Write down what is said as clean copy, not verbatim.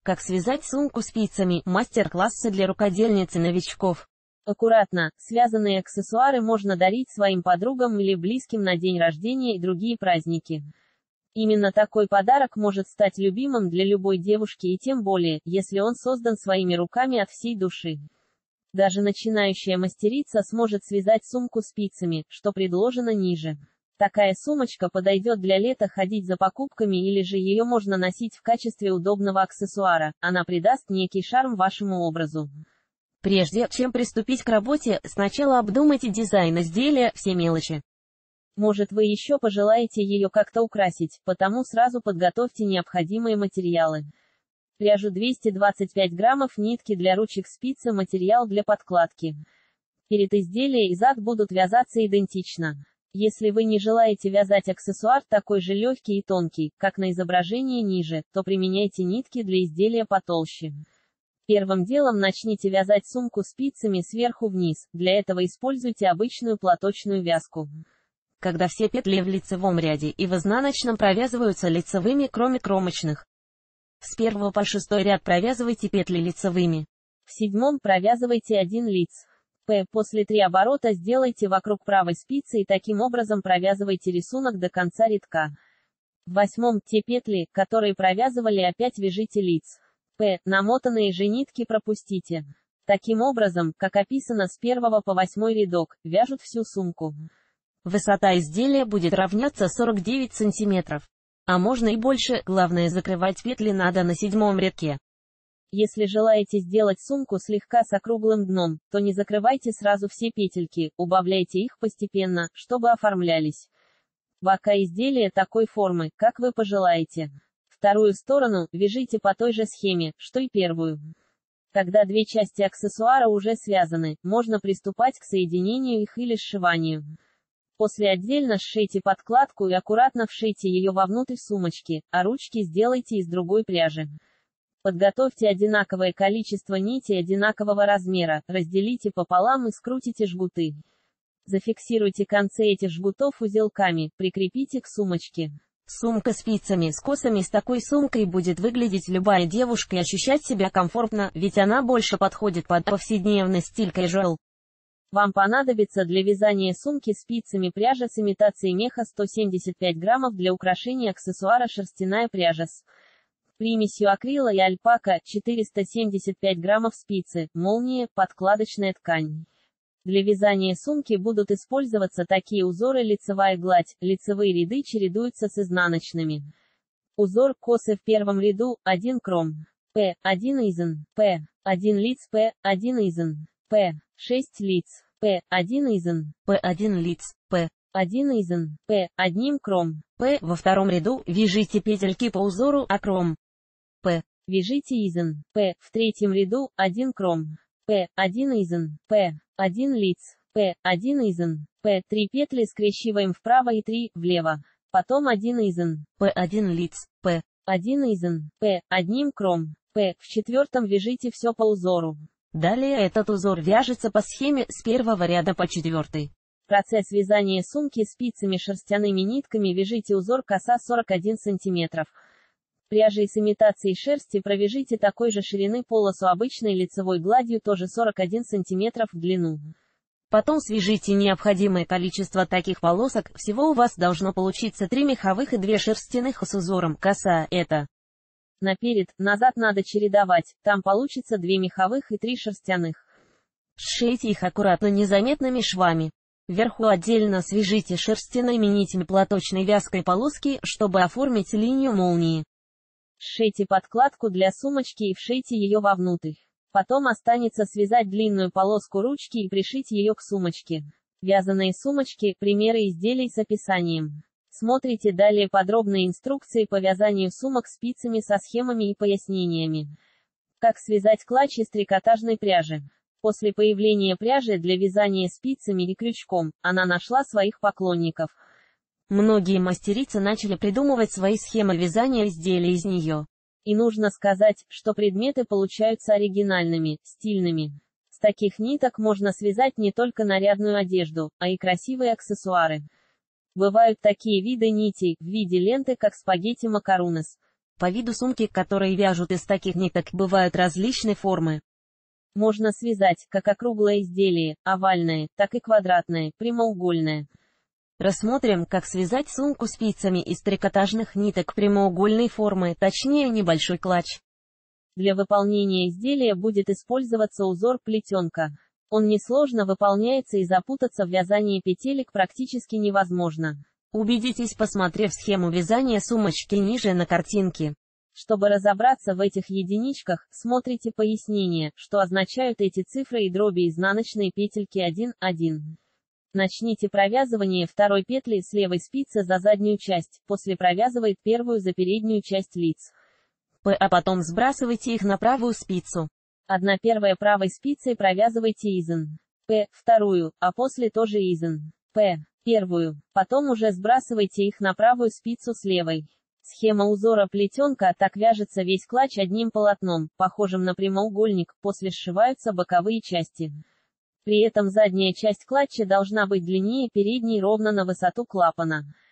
Как связать сумку спицами? Мастер-классы для рукодельниц и новичков. Аккуратно, связанные аксессуары можно дарить своим подругам или близким на день рождения и другие праздники. Именно такой подарок может стать любимым для любой девушки и тем более, если он создан своими руками от всей души. Даже начинающая мастерица сможет связать сумку спицами, что предложено ниже. Такая сумочка подойдет для лета ходить за покупками или же ее можно носить в качестве удобного аксессуара, она придаст некий шарм вашему образу. Прежде чем приступить к работе, сначала обдумайте дизайн изделия, все мелочи. Может, вы еще пожелаете ее как-то украсить, потому сразу подготовьте необходимые материалы. Пряжу 225 граммов, нитки для ручек, спицы, материал для подкладки. Перед изделием и зад будут вязаться идентично. Если вы не желаете вязать аксессуар такой же легкий и тонкий, как на изображении ниже, то применяйте нитки для изделия потолще. Первым делом начните вязать сумку спицами сверху вниз, для этого используйте обычную платочную вязку. Когда все петли в лицевом ряде и в изнаночном провязываются лицевыми, кроме кромочных. С 1 по 6 ряд провязывайте петли лицевыми. В 7 провязывайте 1 лиц. После 3 оборота сделайте вокруг правой спицы и таким образом провязывайте рисунок до конца рядка. В 8 те петли, которые провязывали, опять вяжите лиц. Намотанные же нитки пропустите. Таким образом, как описано с 1 по 8 рядок, вяжут всю сумку. Высота изделия будет равняться 49 см. А можно и больше, главное закрывать петли надо на 7 рядке. Если желаете сделать сумку слегка с округлым дном, то не закрывайте сразу все петельки, убавляйте их постепенно, чтобы оформлялись. Бока изделия такой формы, как вы пожелаете. Вторую сторону вяжите по той же схеме, что и первую. Когда две части аксессуара уже связаны, можно приступать к соединению их или сшиванию. После отдельно сшейте подкладку и аккуратно вшейте ее вовнутрь сумочки, а ручки сделайте из другой пряжи. Подготовьте одинаковое количество нитей одинакового размера, разделите пополам и скрутите жгуты. Зафиксируйте концы этих жгутов узелками, прикрепите к сумочке. Сумка спицами с косами. С такой сумкой будет выглядеть любая девушка и ощущать себя комфортно, ведь она больше подходит под повседневный стиль casual. Вам понадобится для вязания сумки спицами пряжа с имитацией меха 175 граммов, для украшения аксессуара шерстяная пряжа с примесью акрила и альпака, 475 граммов спицы, молния, подкладочная ткань. Для вязания сумки будут использоваться такие узоры: лицевая гладь, лицевые ряды чередуются с изнаночными. Узор косы в первом ряду, 1 кром. 1 изен, 1 лиц, 1 изен, 6 лиц, 1 изен, 1 лиц, 1 изен, 1 кром. Во втором ряду вяжите петельки по узору акром. Вяжите изен, в третьем ряду, 1 кром. 1 изен, 1 лиц, 1 изен, 3 петли скрещиваем вправо и 3 влево. Потом 1 изен, 1 лиц, 1 изен, 1 кром. В четвертом вяжите все по узору. Далее этот узор вяжется по схеме с 1 ряда по 4. Процесс вязания сумки спицами шерстяными нитками. Вяжите узор коса 41 см. Пряжей с имитацией шерсти провяжите такой же ширины полосу обычной лицевой гладью, тоже 41 см в длину. Потом свяжите необходимое количество таких полосок, всего у вас должно получиться 3 меховых и 2 шерстяных с узором коса, это. Наперед, назад надо чередовать, там получится 2 меховых и 3 шерстяных. Сшейте их аккуратно незаметными швами. Вверху отдельно свяжите шерстяными нитями платочной вязкой полоски, чтобы оформить линию молнии. Сшейте подкладку для сумочки и вшейте ее вовнутрь. Потом останется связать длинную полоску ручки и пришить ее к сумочке. Вязаные сумочки, примеры изделий с описанием. Смотрите далее подробные инструкции по вязанию сумок спицами со схемами и пояснениями. Как связать клатч из трикотажной пряжи. После появления пряжи для вязания спицами и крючком, она нашла своих поклонников. Многие мастерицы начали придумывать свои схемы вязания изделий из нее. И нужно сказать, что предметы получаются оригинальными, стильными. С таких ниток можно связать не только нарядную одежду, а и красивые аксессуары. Бывают такие виды нитей, в виде ленты, как спагетти макарунес. По виду сумки, которые вяжут из таких ниток, бывают различной формы. Можно связать как округлое изделие, овальное, так и квадратное, прямоугольное. Рассмотрим, как связать сумку спицами из трикотажных ниток прямоугольной формы, точнее небольшой клатч. Для выполнения изделия будет использоваться узор плетенка. Он несложно выполняется и запутаться в вязании петелек практически невозможно. Убедитесь, посмотрев схему вязания сумочки ниже на картинке. Чтобы разобраться в этих единичках, смотрите пояснение, что означают эти цифры и дроби изнаночной петельки 1-1. Начните провязывание второй петли с левой спицы за заднюю часть, после провязывает первую за переднюю часть лиц. А потом сбрасывайте их на правую спицу. 1/1 правой спицей провязывайте изен. П, вторую, а после тоже изен. П, первую. Потом уже сбрасывайте их на правую спицу с левой. Схема узора плетенка, так вяжется весь клатч одним полотном, похожим на прямоугольник, после сшиваются боковые части. При этом задняя часть клатча должна быть длиннее передней ровно на высоту клапана.